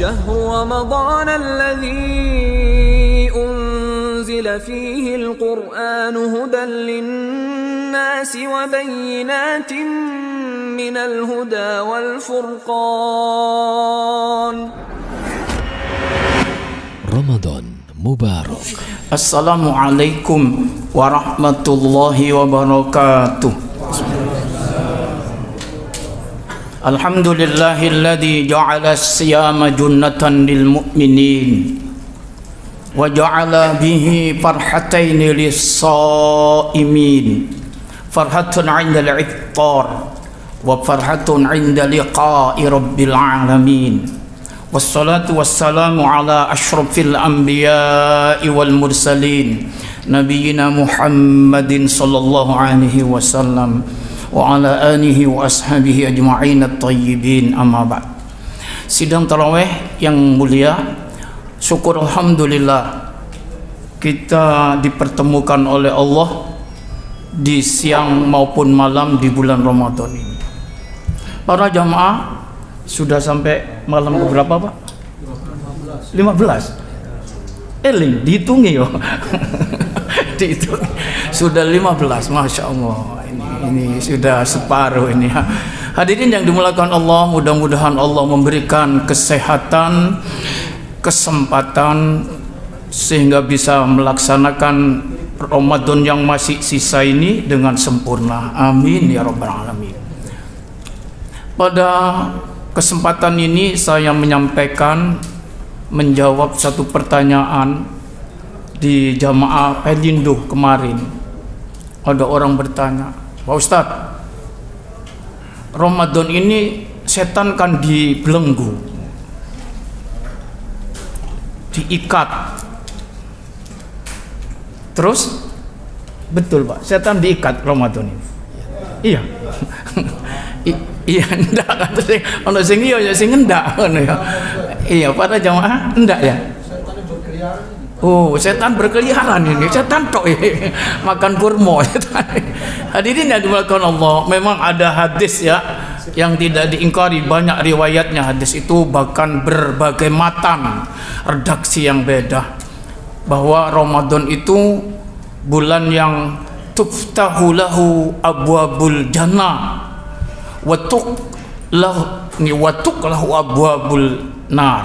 شهر رمضان الذي أنزل فيه القرآن هدى للناس وبينات من الهدى والفرقان. رمضان مبارك. السلام عليكم ورحمة الله وبركاته. الحمد لله الذي جعل الصيام جنة للمؤمنين وجعل به فرحتين للصائمين، فرحة عند الإفطار وفرحة عند لقاء رب العالمين. والصلاة والسلام على أشرف الأنبياء والمرسلين نبينا محمد صلى الله عليه وسلم وعلى آله وأصحابه أجمعين الطيبين. أما بعد. Sidang tarawih yang mulia, syukur alhamdulillah kita dipertemukan oleh Allah di siang maupun malam di bulan Ramadan ini. Para jamaah sudah sampai malam berapa, Pak? 15. Eling dihitungi yo. Dihitung. Sudah 15, Masya Allah. Ini sudah separuh ini. Hadirin yang dimuliakan Allah, mudah-mudahan Allah memberikan kesehatan, kesempatan sehingga bisa melaksanakan Ramadan yang masih sisa ini dengan sempurna. Amin ya rabbal alamin. Pada kesempatan ini saya menjawab satu pertanyaan di jamaah Pelindo kemarin. Ada orang bertanya, Pak Ustadz, Ramadan ini setan kan dibelenggu, diikat. Terus betul Pak, setan diikat Ramadan ini? Iya. Iya, enggak kata sing ono sing iya ya sing enggak ngono ya. Iya, para jamaah enggak ya? Oh, setan berkeliaran ini. Setan tok makan kurma setan. Hadirin yang dimuliakan Allah, memang ada hadis ya yang tidak diingkari, banyak riwayatnya hadis itu, bahkan berbagai matan redaksi yang beda, bahwa Ramadan itu bulan yang tuftahu lahu abwabul jannah watuk lahu abwabul nar.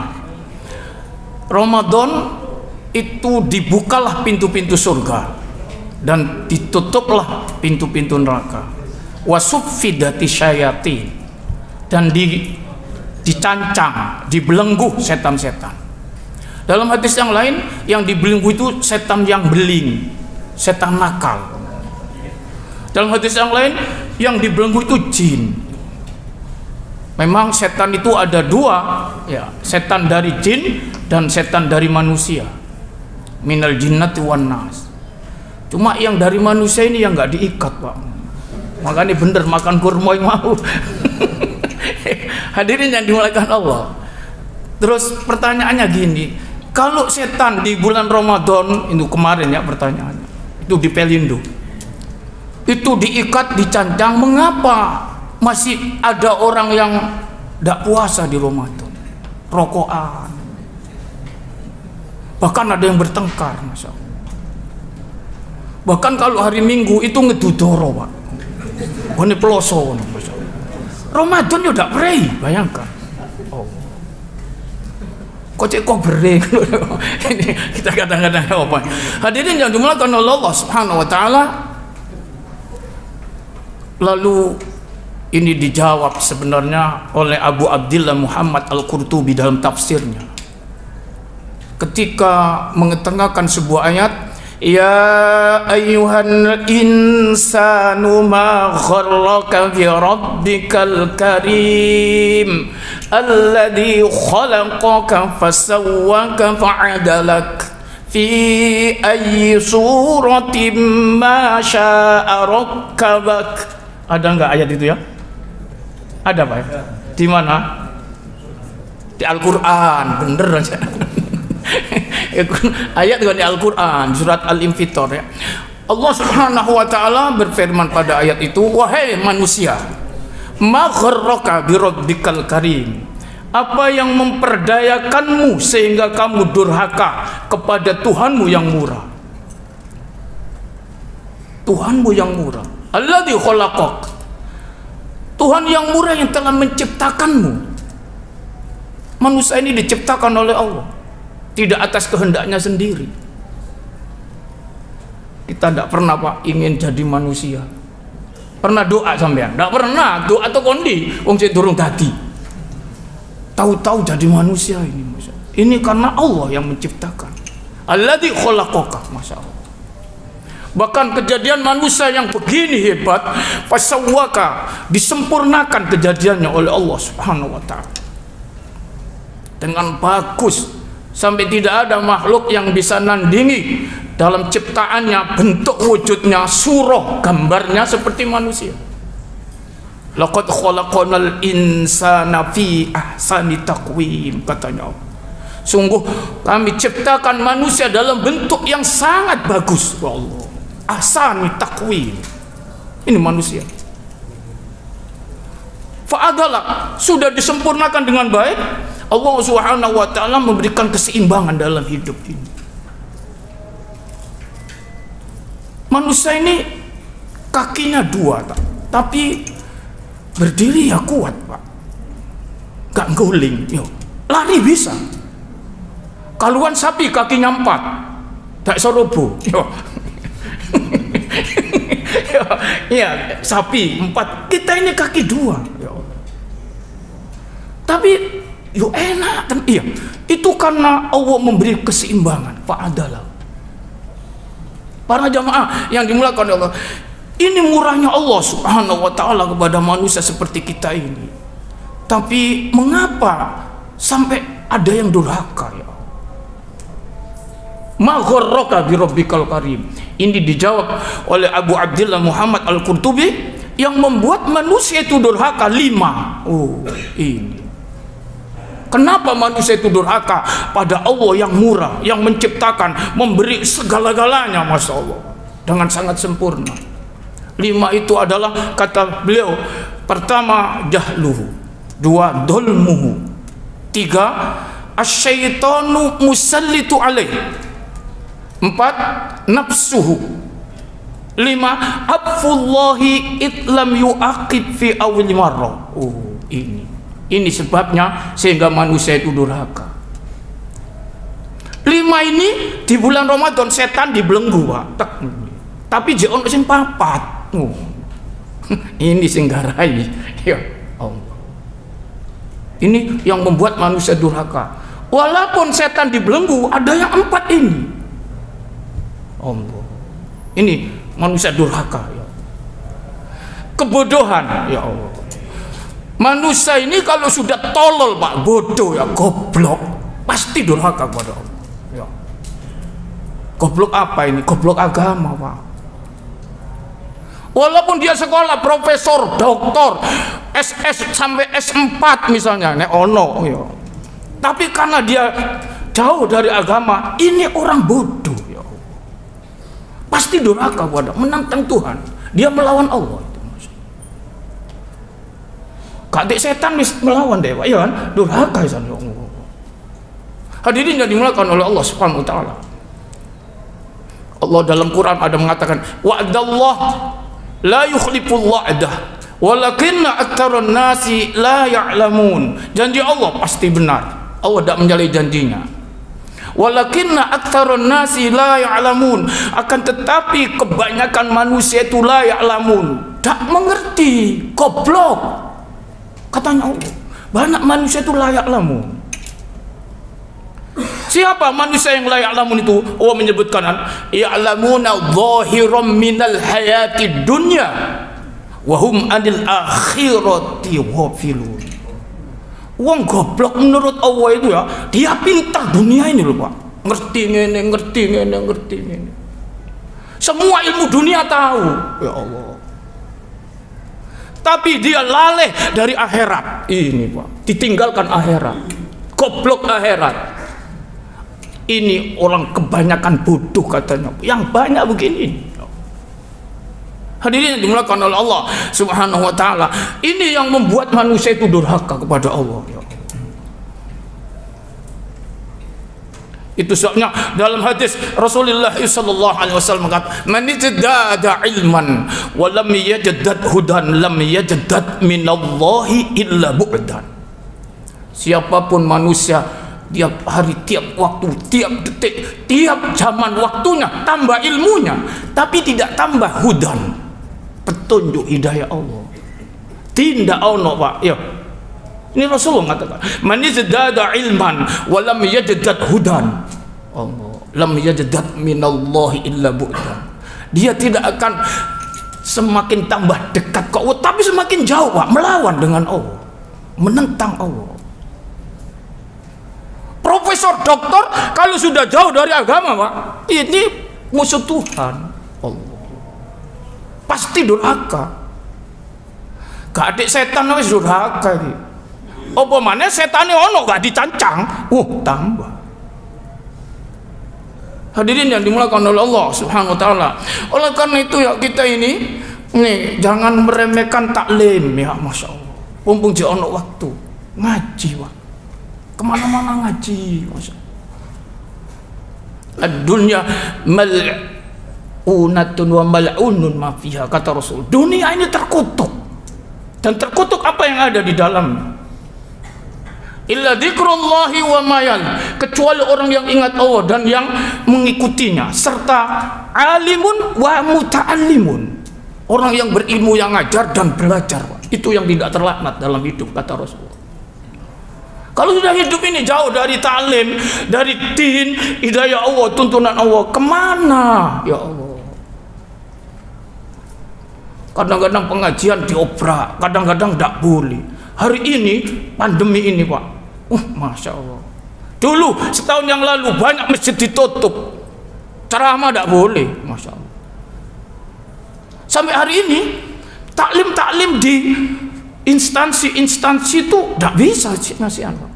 Ramadan itu dibukalah pintu-pintu surga dan ditutuplah pintu-pintu neraka. Wasuffidati syayatin, dan dicancang, dibelenggu setan-setan. Dalam hadis yang lain, yang dibelenggu itu setan yang beling, setan nakal. Dalam hadis yang lain, yang dibelenggu itu jin. Memang setan itu ada dua, ya, setan dari jin dan setan dari manusia. Minal jinnati wan nas. Cuma yang dari manusia ini yang nggak diikat, Pak. Makanya bener makan kurma yang mau. Hadirin yang dimuliakan Allah. Terus pertanyaannya gini, kalau setan di bulan Ramadan itu kemarin ya pertanyaannya, itu di Pelindo, itu diikat, dicancang, mengapa masih ada orang yang tidak puasa di Ramadan, rokokan, bahkan ada yang bertengkar, Masya Allah. Bahkan kalau hari Minggu itu ngedudoro, Pak, ini peloso, Masya Allah. Ramadan ya tidak beri, bayangkan. Oh, kok beri? Ini kita kadang-kadang apa? Hadirin yang dimuliakan oleh Allah Subhanahu Wa Taala. Lalu ini dijawab sebenarnya oleh Abu Abdillah Muhammad Al-Qurtubi dalam tafsirnya ketika mengetengahkan sebuah ayat, ya ayyuhan insanu ma gharraka bi rabbikal karim alladhi khalaqaka fasawwaka fa'adalak fi ayyi suratin ma syaa rakkabak. Ada enggak ayat itu ya? Ada, Pak? Di mana? Di Al-Qur'an, bener aja. Ayat di Al-Qur'an, surat Al-Infitor ya. Allah Subhanahu wa taala berfirman pada ayat itu, wahai manusia, ma gharraka bi rabbikal karim Apa yang memperdayakanmu sehingga kamu durhaka kepada Tuhanmu yang murah? Tuhanmu yang murah, alladzi khalaqak, Tuhan yang murah yang telah menciptakanmu. Manusia ini diciptakan oleh Allah, tidak atas kehendaknya sendiri. Kita tidak pernah Pak ingin jadi manusia. Pernah doa sampean? Tidak pernah doa atau kondi wong sing durung dadi. Tahu-tahu jadi manusia ini, Masya Allah. Ini karena Allah yang menciptakan. Alladzi khalaqaka, Masya Allah. Bahkan kejadian manusia yang begini hebat, fasawwaka, disempurnakan kejadiannya oleh Allah Subhanahu wa taala. Dengan bagus sampai tidak ada makhluk yang bisa nandingi dalam ciptaannya, bentuk wujudnya, surah gambarnya seperti manusia. Laqad khalaqnal insana fi ahsani taqwim, katanya Allah. Sungguh kami ciptakan manusia dalam bentuk yang sangat bagus, ya Allah. Ahsani taqwim. Ini manusia. Fa'adala, sudah disempurnakan dengan baik. Allah Subhanahu wa taala memberikan keseimbangan dalam hidup ini. Manusia ini kakinya dua, tapi berdiri ya kuat Pak, gak guling, lari bisa. Kaluan sapi kakinya 4, tak sorobo, ya sapi 4, kita ini kaki 2, tapi enak kan? Iya, itu karena Allah memberi keseimbangan. Pak adalah para jamaah yang dimulakan oleh Allah. Ini murahnya Allah Subhanahu wa taala kepada manusia seperti kita ini. Tapi mengapa sampai ada yang durhaka ya? Ma gharraka bi rabbikal karim. Ini dijawab oleh Abu Abdillah Muhammad Al-Qurtubi, yang membuat manusia itu durhaka 5. Oh, ini. Kenapa manusia itu durhaka pada Allah yang murah, yang menciptakan, memberi segala-galanya, Masya Allah, dengan sangat sempurna. 5 itu adalah, kata beliau, pertama jahluhu, 2 dolmuhu, 3 asyaitanu musallitu alaih, 4 nafsuhu, 5 afullahi itlam yu'aqib fi awil marrah. Oh, ini sebabnya sehingga manusia itu durhaka. 5 ini di bulan Ramadan setan dibelenggu Pak, tapi jangan sing 4. Ini sing garai ya Allah. Ini yang membuat manusia durhaka. Walaupun setan dibelenggu, ada yang 4 ini. Allah. Ini manusia durhaka ya. Kebodohan ya Allah. Manusia ini kalau sudah tolol Pak, bodoh ya, goblok, pasti durhaka kepada Allah ya. Goblok apa ini? Goblok agama Pak. Walaupun dia sekolah profesor, doktor, SS sampai S4 misalnya, nek ono ya. Tapi karena dia jauh dari agama, ini orang bodoh ya. Pasti durhaka kepada, menantang Tuhan. Dia melawan Allah. Kadek setan melawan dewa, ya kan? Durhaka ya Allah. Hadirin yang dimulakan oleh Allah Subhanahu wa taala. Allah dalam Quran ada mengatakan, wa'dallah la yukhliful wa'dah walakinna aktsarun nasi la ya'lamun. Janji Allah pasti benar. Allah tidak menyalahi janjinya. Walakinna aktsarun nasi la ya'lamun, akan tetapi kebanyakan manusia itu la ya'lamun, tak mengerti, goblok. Katanya Allah, banyak manusia itu la ya'lamun. Siapa manusia yang la ya'lamun itu? Allah menyebutkan, ya'lamuna dhahiran minal hayatid dunya wa hum anil akhirati ghafilun. Wong goblok menurut Allah itu ya, dia pintar dunia ini loh Pak. Ngerti ngene. Semua ilmu dunia tahu, ya Allah. Tapi dia laleh dari akhirat. Ini Pak, ditinggalkan akhirat. Goblok akhirat. Ini orang kebanyakan bodoh katanya. Yang banyak begini. Hadirin yang dimulakan oleh Allah Subhanahu wa taala. Ini yang membuat manusia itu durhaka kepada Allah ya. Itu sebabnya dalam hadis Rasulullah sallallahu alaihi wasallam mengatakan, "Man izdada ilman wa lam yajdad hudan lam yajdad minallahi illa bu'dan." Siapapun manusia tiap hari, tiap waktu, tiap detik, tiap zaman waktunya tambah ilmunya, tapi tidak tambah hudan, petunjuk hidayah Allah. Tidak ono, Pak. Ya. Ini Rasulullah mengatakan, "Man izdada ilman wa lam yajdad hudan." Allah, lam yajdad minallahi illa bu'dan. Dia tidak akan semakin tambah dekat ke Allah, tapi semakin jauh, Pak, melawan dengan Allah, menentang Allah. Profesor, doktor, kalau sudah jauh dari agama, Pak, ini musuh Tuhan. Allah pasti durhaka. Gak adik setan wis durhaka iki. Apa maneh setane ono gak dicancang, tambah. Hadirin yang dimuliakan oleh Allah Subhanahu wa taala. Oleh karena itu ya kita ini jangan meremehkan taklim ya, Masya Allah. Mumpung je ono waktu ngaji, Pak. Kemana-mana ngaji, Masya Allah. Ad-dunya mal'unatun wa mal'unun ma fiha, kata Rasul. Dunia ini terkutuk. Dan terkutuk apa yang ada di dalamnya. Illa dzikrullahi wa mayal, kecuali orang yang ingat Allah dan yang mengikutinya, serta alimun wa muta'allimun, orang yang berilmu, yang ngajar dan belajar. Itu yang tidak terlaknat dalam hidup, kata Rasulullah. Kalau sudah hidup ini jauh dari ta'lim, dari din, hidayah Allah, tuntunan Allah, kemana ya Allah? Kadang-kadang pengajian diobrak, kadang-kadang tidak boleh. Hari ini pandemi ini, Pak, Masya Allah. Dulu setahun yang lalu banyak masjid ditutup, ceramah tidak boleh, Masya Allah. Sampai hari ini taklim di instansi itu tidak bisa ngasih anak.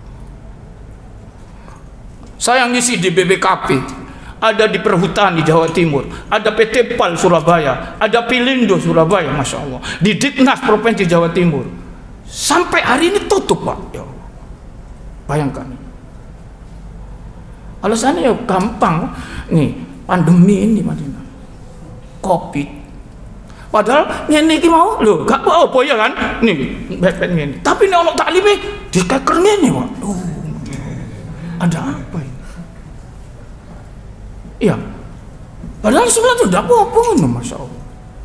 Saya ngisi di BPKP, ada di Perhutani Jawa Timur, ada PT PAL Surabaya, ada Pilindo Surabaya, Masya Allah, di Ditnas Provinsi Jawa Timur. Sampai hari ini tutup, Pak. Ya Allah. Bayangkan. Alasannya ya gampang. Nih, pandemi ini, Madinah. Covid. Padahal ini mau lho, gak apa ya kan? Nih, beben ini. Tapi nek ono taklime dikeker ngene, Pak. Ada apa ini? Iya. Padahal sebenarnya tidak apa-apa ngono, Masya Allah.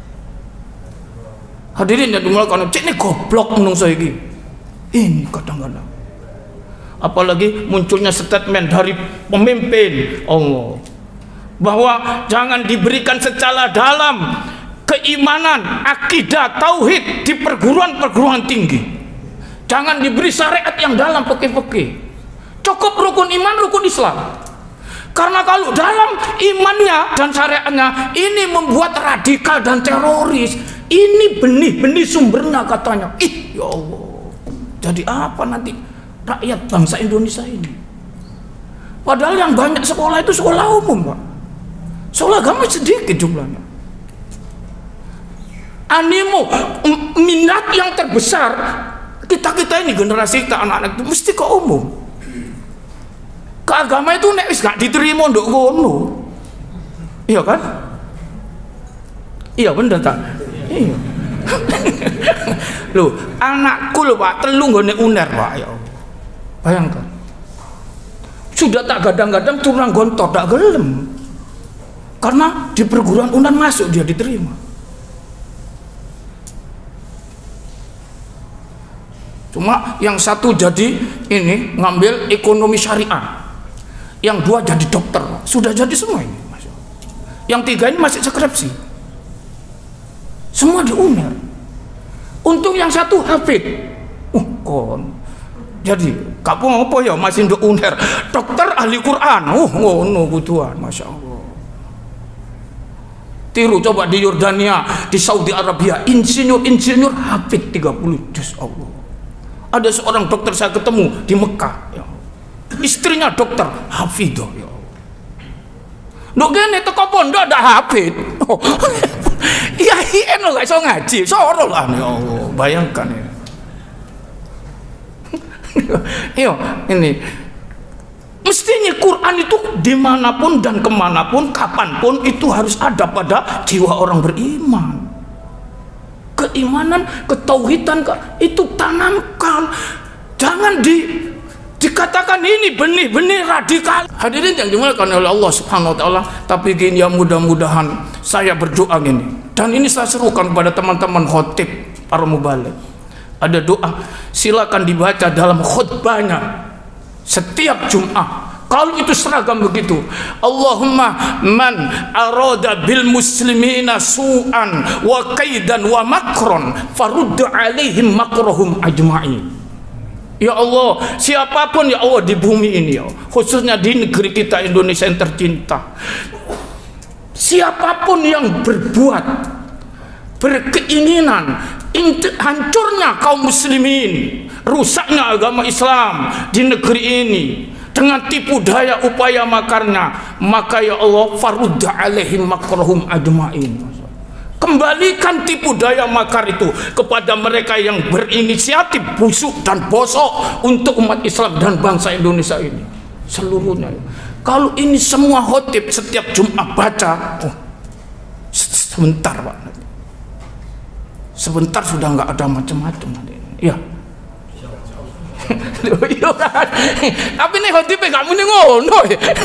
Hadirin yang dimuliakan, cek ini goblok menungso iki. Ini kadang-kadang. Apalagi munculnya statement dari pemimpin Allah bahwa jangan diberikan secara dalam keimanan, akidah, tauhid di perguruan tinggi. Jangan diberi syariat yang dalam fikih. Cukup rukun iman, rukun Islam. Karena kalau dalam imannya dan syariatnya ini membuat radikal dan teroris, ini benih-benih sumbernya katanya. Ya Allah. Jadi apa nanti rakyat bangsa Indonesia ini? Padahal yang banyak sekolah itu sekolah umum, Pak. Sekolah agama sedikit jumlahnya. Animo, minat yang terbesar kita ini generasi kita anak-anak itu mesti ke umum. Ke agama itu nek wis gak diterima nduk ngono. Iya kan? Iya bener tak? Iya. Loh, anakku lho, Pak, telu nggone UNER, Pak, ya Allah. Bayangkan. Sudah tak gadang-gadang turun gontor, tak gelem. Karena di perguruan UNER masuk dia diterima. Cuma yang satu jadi ini ngambil ekonomi syariah, yang dua jadi dokter, sudah jadi semua ini, Masya Allah. Yang tiga ini masih skripsi, semua di UNER. Untung yang satu hafid, jadi kamu apa ya masih di UNER, dokter ahli Quran, ngono kuduan, Masya Allah. Tiru coba di Yordania, di Saudi Arabia, insinyur hafid 30 juz, Allah. Ada seorang dokter saya ketemu di Mekah, ya. Istrinya dokter hafidah, ya. Nduk kene teko pondok ndak hafid. Iya, eno gak iso ngaji, soro lah, ya Allah. Bayangkan ya. Iya, ini Mestinya Quran itu dimanapun dan kemanapun, kapanpun itu harus ada pada jiwa orang beriman. Keimanan, ketauhidan itu tanamkan. Jangan dikatakan ini benih-benih radikal. Hadirin yang dimuliakan oleh Allah Subhanahu wa taala, tapi gini ya, mudah-mudahan saya berdoa gini. Dan ini saya serukan kepada teman-teman khotib, para mubaligh. Ada doa, silakan dibaca dalam khutbahnya setiap Jumat. Kalau itu seragam begitu, Allahumma man arada bil muslimina su'an wa kaidan wa makron farudd alaihim makrohum ajma'in. Ya Allah, siapapun ya Allah di bumi ini ya, khususnya di negeri kita Indonesia yang tercinta, siapapun yang berkeinginan hancurnya kaum muslimin, rusaknya agama Islam di negeri ini dengan tipu daya upaya makarnya, maka ya Allah farudda alaihim makrohum ajma'in. Kembalikan tipu daya makar itu kepada mereka yang berinisiatif busuk dan bosok untuk umat Islam dan bangsa Indonesia ini seluruhnya. Kalau ini semua khotib setiap Jumat baca, sebentar Pak, sebentar sudah nggak ada macam-macam. Ya. Tapi nih khotibnya kamu nih ngono.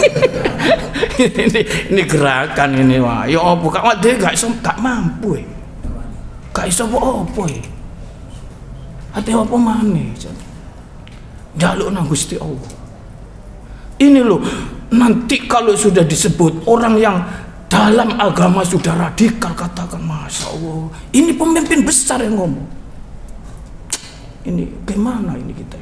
Ini gerakan ini wah. Ya apa kak dia gak mampu. Gak iso apa. Hati apa maneh. Jaluk nang Gusti Allah. Ini loh, nanti kalau sudah disebut orang yang dalam agama sudah radikal, katakan Masya Allah, ini pemimpin besar yang ngomong. Ini gimana ini kita?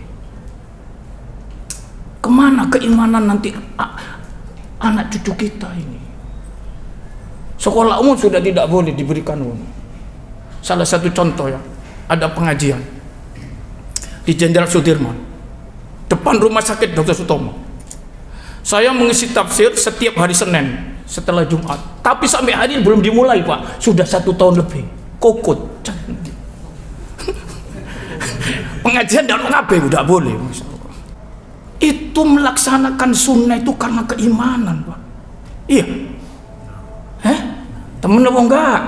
Kemana keimanan nanti anak cucu kita ini? Sekolah umum sudah tidak boleh diberikan umum. Salah satu contoh ya, ada pengajian di Jenderal Sudirman, depan rumah sakit Dr. Sutomo. Saya mengisi tafsir setiap hari Senin setelah Jumat, tapi sampai hari ini belum dimulai Pak, sudah 1 tahun lebih. Kokot. Pengajian dalam kabeh udah boleh. Itu melaksanakan sunnah itu karena keimanan Pak. Iya. Temen apa enggak?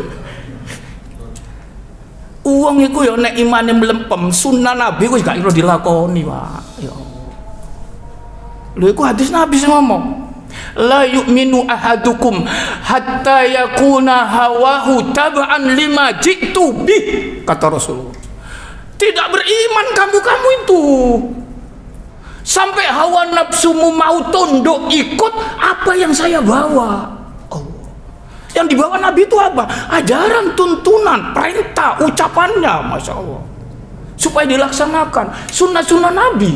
Uang itu ya nek imane melempem, sunnah Nabi ku gak iso dilakoni Pak. Ya. Lho iku hadis Nabi sing ngomong, la yu'minu ahadukum hatta yakuna hawahu tab'an lima jitu bih, kata Rasulullah. Tidak beriman kamu itu sampai hawa nafsumu mau tunduk ikut apa yang saya bawa. Allah. Yang dibawa Nabi itu apa? Ajaran, tuntunan, perintah, ucapannya, Masya Allah, supaya dilaksanakan sunnah-sunnah Nabi.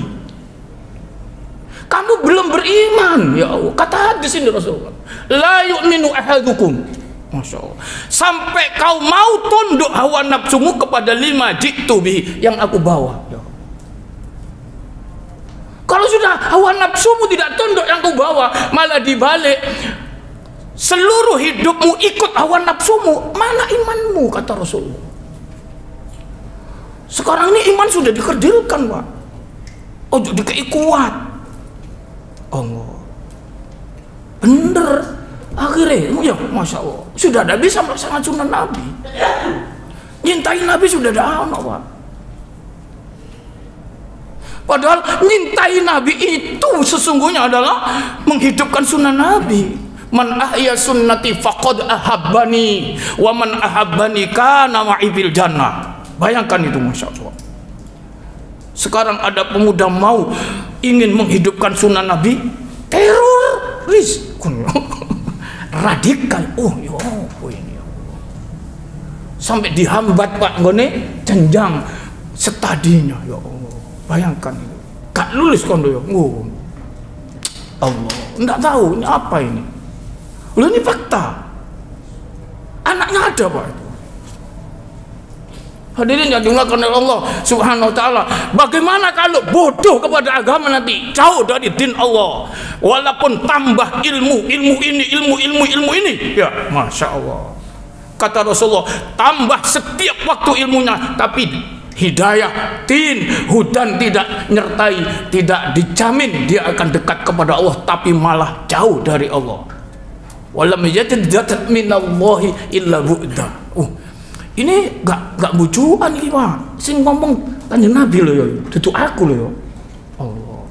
Kamu belum beriman, ya Allah. Kata hadis ini Rasulullah, la yu'minu ahadukum, Masya Allah, sampai kau mau tunduk hawa nafsumu kepada 5 jitu bi, yang aku bawa. Ya. Kalau sudah hawa nafsumu tidak tunduk yang kau bawa, malah dibalik seluruh hidupmu ikut hawa nafsumu, mana imanmu, kata Rasulullah. Sekarang ini iman sudah dikerdilkan Pak, ojo dikei kuat. Allah bener akhirnya ya Masya Allah sudah tidak bisa melaksanakan sunnah Nabi, nyintai Nabi sudah ada Pak. Padahal nyintai Nabi itu sesungguhnya adalah menghidupkan sunnah Nabi. Man ahya sunnati faqad ahabbani wa man ahabbani kana ma'i fil jannah. Bayangkan itu Masya Allah. Sekarang ada pemuda mau ingin menghidupkan sunnah Nabi, teroris, radikal. Oh ya ini sampai dihambat Pak nggone jenjang stadinya, ya Allah. Bayangkan itu, gak lulus kondo ya. Oh Allah, enggak tahu ini apa ini. Loh ini fakta. Anaknya ada Pak itu. Hadirin yang dimuliakan oleh Allah Subhanahu wa taala, bagaimana kalau bodoh kepada agama nanti, jauh dari din Allah, walaupun tambah ilmu ini, ya Masya Allah. Kata Rasulullah, tambah setiap waktu ilmunya, tapi hidayah, tin, hudan tidak nyertai, tidak dijamin dia akan dekat kepada Allah, tapi malah jauh dari Allah. Walam yajid minallahi illa bu'da. Ini gak bujuan iki, Pak. Sing ngomong Kanjeng Nabi lho ya, dudu aku lho ya. Allah.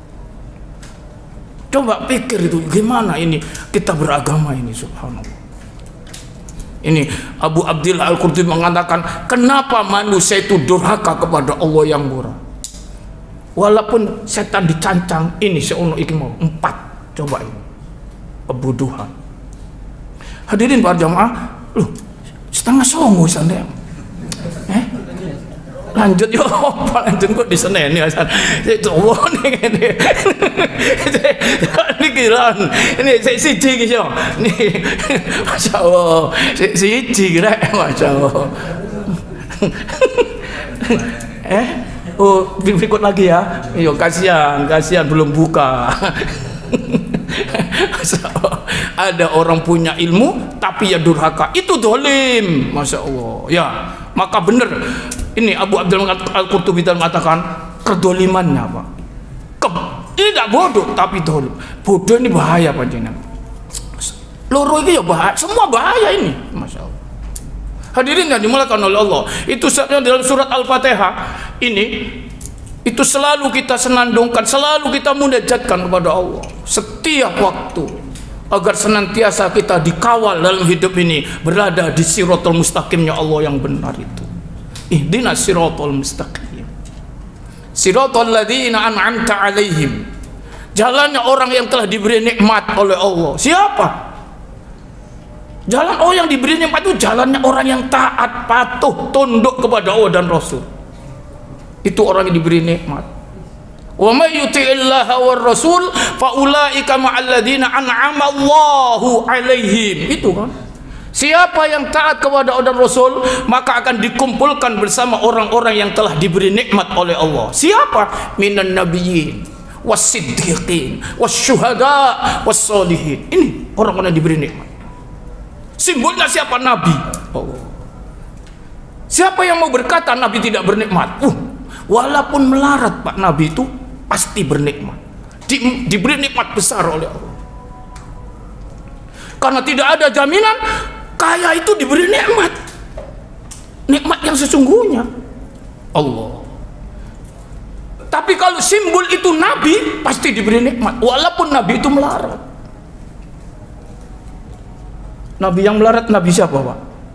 Coba pikir itu gimana ini kita beragama ini, subhanallah. Ini Abu Abdillah Al-Qurtubi mengatakan, kenapa manusia itu durhaka kepada Allah yang murah? Walaupun setan dicancang, ini seono iki mau 4. Coba ini kebodohan. Hadirin para jamaah, loh 8:30 sana. Lanjut yo, lanjut kok di Senen ya Hasan. Itu nih. Ini kira ini siji iki yo. Nih masyaallah. Siji kira masyaallah. Berikut lagi ya. Yo kasihan belum buka. Ada orang punya ilmu tapi ya durhaka, itu dolim, masya Allah ya. Maka benar ini Abu Abdullah Al-Qurtubi mengatakan kedolimannya apa? Ini tidak bodoh tapi dolim. Bodoh ini bahaya panjenengan. Loro ini ya bahaya, semua bahaya ini, masya Allah. Hadirin yang dimuliakan oleh Allah, itu dalam surat Al-Fatihah ini. Itu selalu kita senandungkan, selalu kita munajatkan kepada Allah setiap waktu, agar senantiasa kita dikawal dalam hidup ini, berada di siratal mustaqimnya Allah yang benar itu. Ihdinas siratal mustaqim, siratal ladzina an'amta alaihim. Jalannya orang yang telah diberi nikmat oleh Allah. Siapa? Jalan orang yang diberi nikmat itu jalannya orang yang taat, patuh, tunduk kepada Allah dan Rasul. Itu orang yang diberi nikmat. Wa may yuti'illaha war rasul fa ulaika ma'al ladzina an'ama Allahu 'alaihim. Itu kan. Siapa yang taat kepada Allah dan Rasul, maka akan dikumpulkan bersama orang-orang yang telah diberi nikmat oleh Allah. Siapa? Minan nabiyyin was-siddiqin wasyuhada was-sholihin. Ini orang-orang yang diberi nikmat. Simbolnya siapa? Nabi. Allah. Siapa yang mau berkata Nabi tidak bernikmat? Walaupun melarat, Pak, Nabi itu pasti bernikmat, diberi nikmat besar oleh Allah. Karena tidak ada jaminan kaya itu diberi nikmat, nikmat yang sesungguhnya Allah. Tapi kalau simbol itu Nabi, pasti diberi nikmat walaupun Nabi itu melarat. Nabi yang melarat, Nabi siapa, Pak?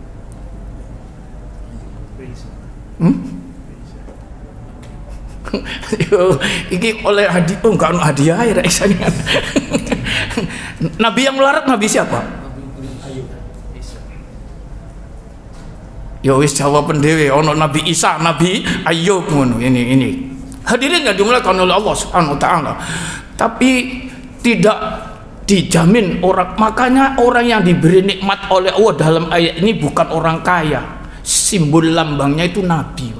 Iki oleh hadiah, enggak hadiah ya eksanya. Nabi yang melarat, Nabi siapa? Ya wis jawaban dhewe, ono Nabi Isa, Nabi Ayub ngono. Ini. Hadirin yang dimuliakan oleh Allah Subhanahu wa taala. Tapi tidak dijamin orang, makanya orang yang diberi nikmat oleh Allah dalam ayat ini bukan orang kaya. Simbol lambangnya itu Nabi, Pak.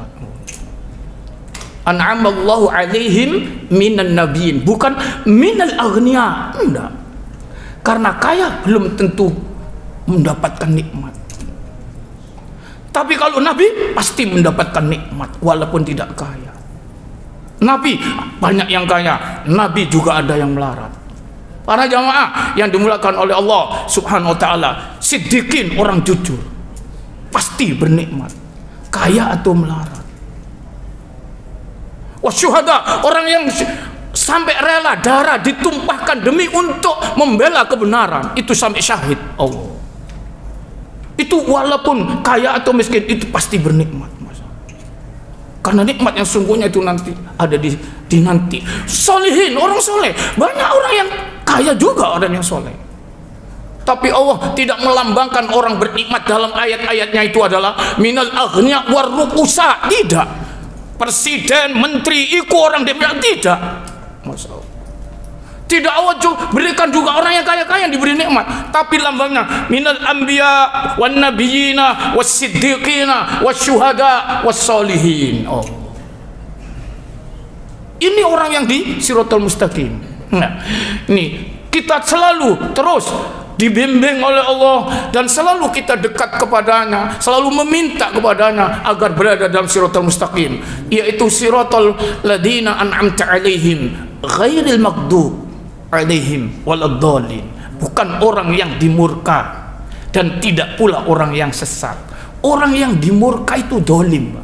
An'amallahu alaihim minan nabiyyin, bukan minal aghnia. Enggak. Karena kaya belum tentu mendapatkan nikmat. Tapi kalau Nabi pasti mendapatkan nikmat walaupun tidak kaya. Nabi banyak yang kaya, Nabi juga ada yang melarat. Para jamaah yang dimuliakan oleh Allah Subhanahu wa taala, siddiqin, orang jujur, pasti bernikmat, kaya atau melarat. Wasyuhada, orang yang sampai rela darah ditumpahkan demi untuk membela kebenaran, itu sampai syahid Allah. Itu walaupun kaya atau miskin, itu pasti bernikmat. Karena nikmat yang sungguhnya itu nanti ada di nanti. Solihin, orang soleh, banyak orang yang kaya juga orang yang soleh. Tapi Allah tidak melambangkan orang bernikmat dalam ayat-ayatnya itu adalah minal aghnia war rukusa. Tidak. Presiden, menteri, iku orang demikian, tidak. Masya Allah. Tidak, Allah berikan juga orang yang kaya-kaya yang diberi nikmat, tapi lambangnya minal anbiya wan nabiyina was siddiqina was syuhada was solihin. Oh, ini orang yang di siratal mustaqim. Nah, ini kita selalu terus dibimbing oleh Allah, dan selalu kita dekat kepadanya, selalu meminta kepadanya agar berada dalam siratal mustaqim, yaitu siratal ladina an'amta alaihim ghairil maghdub alaihim waladdallin. Bukan orang yang dimurka dan tidak pula orang yang sesat. Orang yang dimurka itu dolim.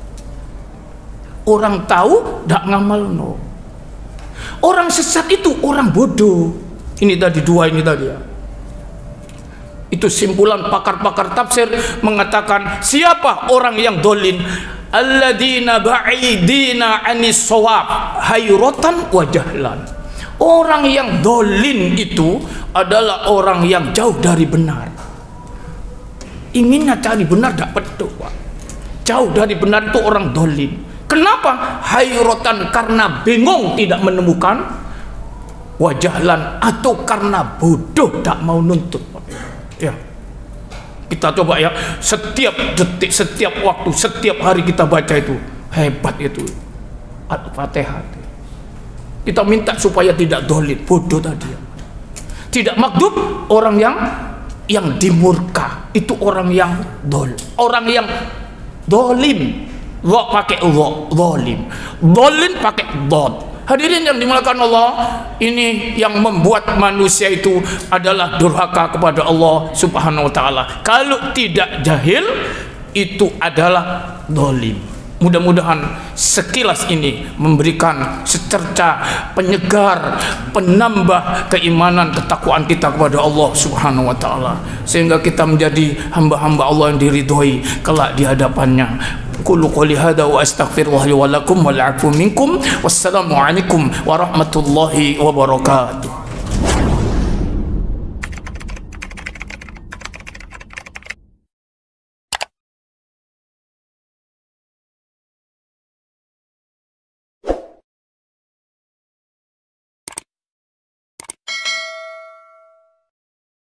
Orang tahu dak ngamal no. Orang sesat itu orang bodoh. Ini tadi dua ini tadi ya. Itu simpulan pakar-pakar tafsir mengatakan, siapa orang yang dolin? Alladzina ba'idina anis shawab hayratan wa jahlan. Orang yang dolin itu adalah orang yang jauh dari benar. Inginnya cari benar tak betul, Pak. Jauh dari benar itu orang dolin. Kenapa? Hayratan, karena bingung tidak menemukan, wa jahlan, atau karena bodoh tak mau nuntut, Pak. Ya, kita coba ya, setiap detik, setiap waktu, setiap hari kita baca itu, hebat itu Al-Fatihah. Kita minta supaya tidak dolim, bodoh tadi. Tidak maghdub, orang yang dimurka, itu orang yang orang yang dolim. Wa pakai dolim, dolim pakai dod. Hadirin yang dimuliakan Allah, ini yang membuat manusia itu adalah durhaka kepada Allah Subhanahu wa taala. Kalau tidak jahil, itu adalah dolim. Mudah-mudahan sekilas ini memberikan secerca penyegar, penambah keimanan, ketakwaan kita kepada Allah Subhanahu wa taala, sehingga kita menjadi hamba-hamba Allah yang diridhoi kelak di hadapannya. Qulu qouli hadza wa astaghfirullah li wa lakum wal 'afu minkum. Wassalamu alaikum warahmatullahi wabarakatuh.